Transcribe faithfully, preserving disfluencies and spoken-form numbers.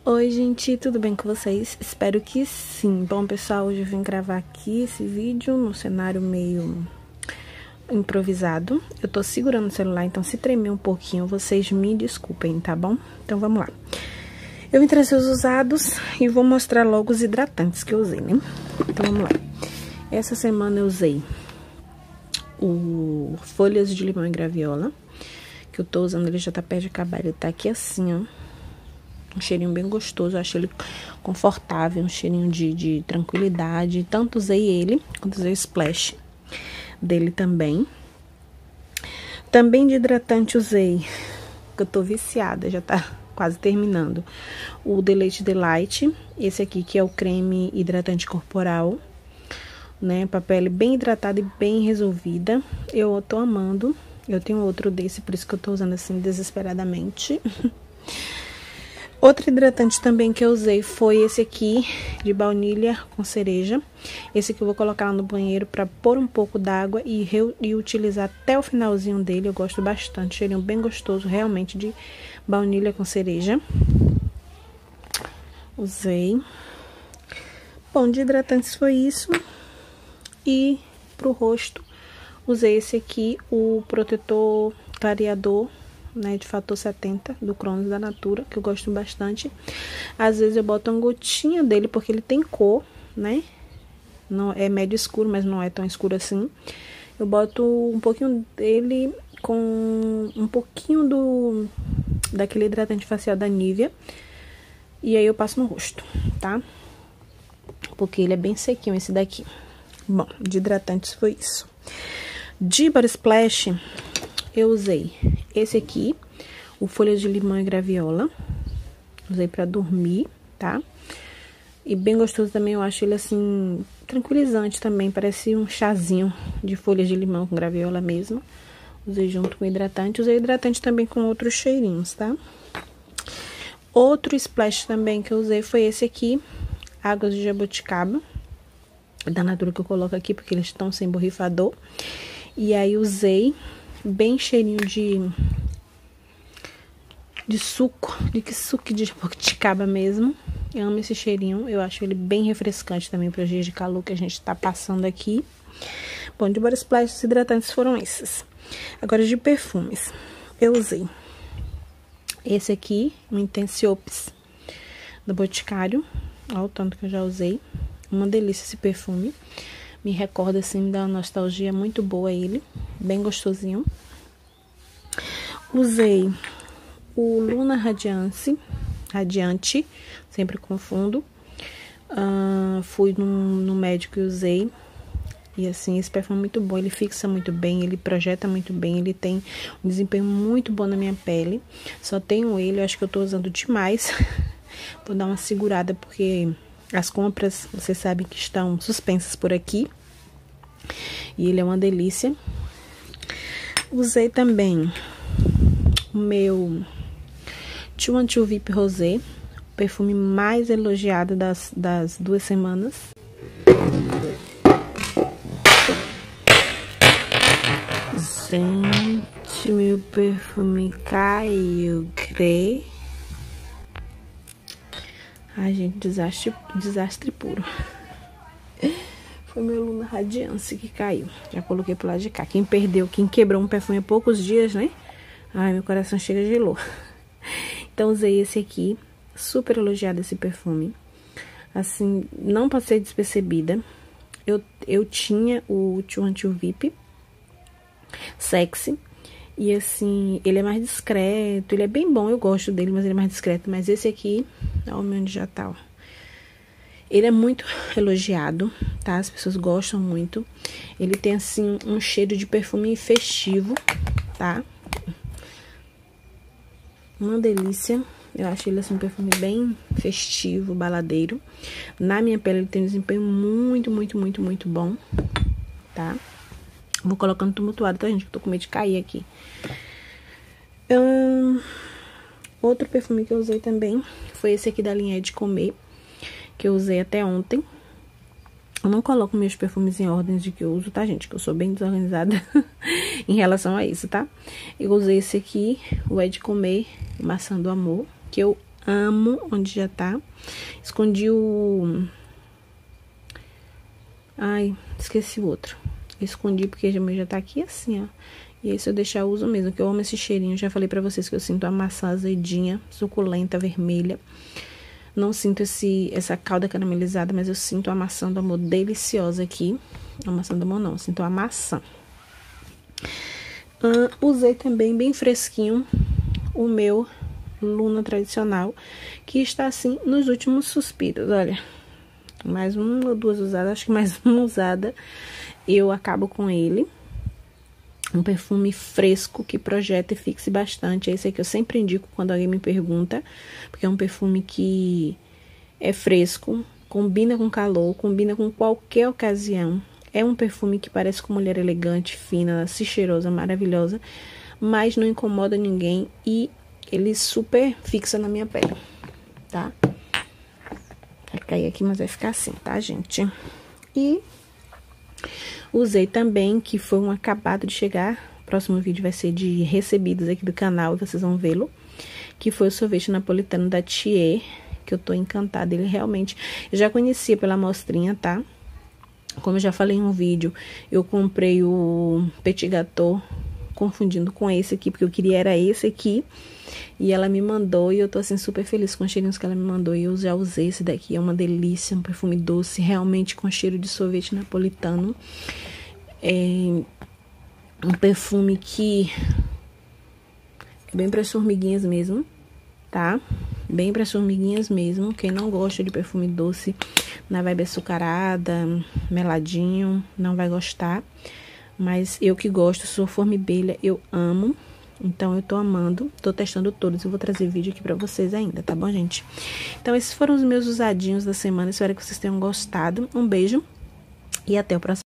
Oi, gente, tudo bem com vocês? Espero que sim. Bom, pessoal, hoje eu vim gravar aqui esse vídeo num cenário meio improvisado. Eu tô segurando o celular, então se tremer um pouquinho, vocês me desculpem, tá bom? Então, vamos lá. Eu vim trazer os usados e vou mostrar logo os hidratantes que eu usei, né? Então, vamos lá. Essa semana eu usei o folhas de limão e graviola, que eu tô usando, ele já tá perto de acabar, ele tá aqui assim, ó. Um cheirinho bem gostoso, eu achei ele confortável, um cheirinho de, de tranquilidade. Tanto usei ele, quanto usei o splash dele também. Também de hidratante usei, que eu tô viciada, já tá quase terminando, o Deleite Delight. Esse aqui que é o creme hidratante corporal, né, pra pele bem hidratada e bem resolvida. Eu tô amando. Eu tenho outro desse, por isso que eu tô usando assim desesperadamente. Outro hidratante também que eu usei foi esse aqui, de baunilha com cereja. Esse aqui eu vou colocar lá no banheiro pra pôr um pouco d'água e, e utilizar até o finalzinho dele. Eu gosto bastante, cheirinho bem gostoso, realmente, de baunilha com cereja. Usei. Bom, de hidratantes foi isso. E pro rosto, usei esse aqui, o protetor clareador, né, de fator setenta, do Cronos da Natura, que eu gosto bastante. Às vezes eu boto uma gotinha dele, porque ele tem cor, né, não é médio escuro, mas não é tão escuro assim. Eu boto um pouquinho dele com um pouquinho do daquele hidratante facial da Nivea, e aí eu passo no rosto, tá? Porque ele é bem sequinho esse daqui. Bom, de hidratantes foi isso. De body splash, eu usei esse aqui, o folhas de limão e graviola. Usei pra dormir, tá? E bem gostoso também, eu acho ele assim, tranquilizante também. Parece um chazinho de folhas de limão com graviola mesmo. Usei junto com hidratante. Usei hidratante também com outros cheirinhos, tá? Outro splash também que eu usei foi esse aqui, águas de jabuticaba, da Natura, que eu coloco aqui, porque eles estão sem borrifador. E aí usei bem cheirinho de de suco, de que suco de jabuticaba mesmo. Eu amo esse cheirinho, eu acho ele bem refrescante também para os dias de calor que a gente tá passando aqui. Bom, de body splash, os hidratantes foram esses. Agora de perfumes, eu usei esse aqui, o Intense Ops do Boticário. Olha o tanto que eu já usei. Uma delícia esse perfume. Me recorda assim, me dá uma nostalgia muito boa ele. Bem gostosinho. Usei o Luna Radiance, Radiante, sempre confundo. Uh, fui no, no médico e usei. E assim, esse perfume é muito bom, ele fixa muito bem, ele projeta muito bem, ele tem um desempenho muito bom na minha pele. Só tenho ele, eu acho que eu tô usando demais. Vou dar uma segurada, porque as compras, vocês sabem que estão suspensas por aqui. E ele é uma delícia. Usei também o meu dois um dois V I P Rosé, o perfume mais elogiado das, das duas semanas. Gente, meu perfume caiu, crê. Ai, gente, desastre, desastre puro. Foi meu Luna Radiance que caiu. Já coloquei pro lado de cá. Quem perdeu, quem quebrou um perfume há poucos dias, né? Ai, meu coração chega de gelou. Então, usei esse aqui. Super elogiado esse perfume. Assim, não passei despercebida. Eu, eu tinha o dois um dois V I P Sexy. E assim, ele é mais discreto. Ele é bem bom, eu gosto dele, mas ele é mais discreto. Mas esse aqui, ó, o meu onde já tá, ó. Ele é muito elogiado, tá? As pessoas gostam muito. Ele tem, assim, um cheiro de perfume festivo, tá? Uma delícia. Eu acho ele, assim, um perfume bem festivo, baladeiro. Na minha pele, ele tem um desempenho muito, muito, muito, muito bom, tá? Vou colocando tumultuado, tá, gente? Que eu tô com medo de cair aqui. Hum, outro perfume que eu usei também foi esse aqui da linha É de Comer, que eu usei até ontem. Eu não coloco meus perfumes em ordens de que eu uso, tá, gente? Que eu sou bem desorganizada em relação a isso, tá? Eu usei esse aqui, o É de Comer, Maçã do Amor, que eu amo onde já tá. Escondi o... Ai, esqueci o outro. Eu escondi porque já, já tá aqui assim, ó. E aí, se eu deixar, eu uso mesmo, que eu amo esse cheirinho. Já falei pra vocês que eu sinto a maçã azedinha, suculenta, vermelha. Não sinto esse, essa calda caramelizada, mas eu sinto a maçã do amor deliciosa aqui. A maçã do amor não, eu sinto a maçã. Uh, usei também bem fresquinho o meu Luna tradicional, que está assim nos últimos suspiros, olha. Mais uma ou duas usadas, acho que mais uma usada, eu acabo com ele. Um perfume fresco, que projeta e fixe bastante. Esse aqui eu sempre indico quando alguém me pergunta, porque é um perfume que é fresco, combina com calor, combina com qualquer ocasião. É um perfume que parece com mulher elegante, fina, se cheirosa, maravilhosa, mas não incomoda ninguém e ele super fixa na minha pele, tá? Vai cair aqui, mas vai ficar assim, tá, gente? E usei também, que foi um acabado de chegar. O próximo vídeo vai ser de recebidos aqui do canal, e vocês vão vê-lo. Que foi o sorvete napolitano da Thier, que eu tô encantada. Ele realmente... Eu já conhecia pela amostrinha, tá? Como eu já falei em um vídeo, eu comprei o Petit Gâteau, confundindo com esse aqui, porque eu queria era esse aqui. E ela me mandou, e eu tô assim super feliz com os cheirinhos que ela me mandou. E eu já usei esse daqui, é uma delícia, um perfume doce, realmente com cheiro de sorvete napolitano. É um perfume que é bem para as formiguinhas mesmo, tá? Bem para as formiguinhas mesmo. Quem não gosta de perfume doce, na vibe açucarada, meladinho, não vai gostar. Mas eu que gosto, sou formibelha, eu amo. Então, eu tô amando, tô testando todos. Eu vou trazer vídeo aqui pra vocês ainda, tá bom, gente? Então, esses foram os meus usadinhos da semana. Espero que vocês tenham gostado. Um beijo e até o próximo.